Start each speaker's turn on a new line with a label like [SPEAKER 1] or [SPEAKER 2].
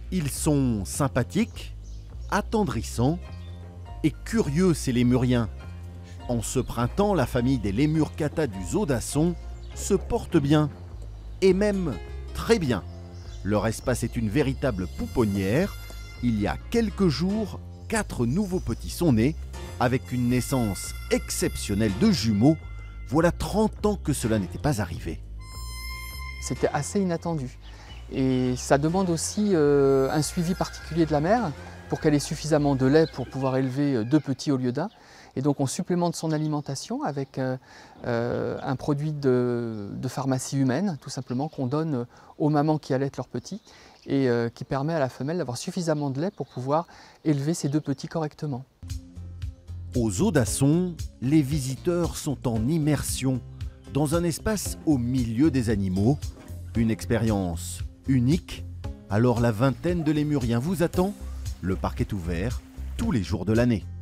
[SPEAKER 1] Ils sont sympathiques, attendrissants et curieux, ces lémuriens. En ce printemps, la famille des Lémurcata du zoo d'Asson se porte bien, et même très bien. Leur espace est une véritable pouponnière. Il y a quelques jours, 4 nouveaux petits sont nés, avec une naissance exceptionnelle de jumeaux. Voilà 30 ans que cela n'était pas arrivé.
[SPEAKER 2] C'était assez inattendu. Et ça demande aussi un suivi particulier de la mère pour qu'elle ait suffisamment de lait pour pouvoir élever 2 petits au lieu d'un. Et donc on supplémente son alimentation avec un produit de pharmacie humaine, tout simplement, qu'on donne aux mamans qui allaitent leurs petits et qui permet à la femelle d'avoir suffisamment de lait pour pouvoir élever ses 2 petits correctement.
[SPEAKER 1] Au zoo d'Asson, les visiteurs sont en immersion dans un espace au milieu des animaux. Une expérience unique. Alors la vingtaine de lémuriens vous attend. Le parc est ouvert tous les jours de l'année.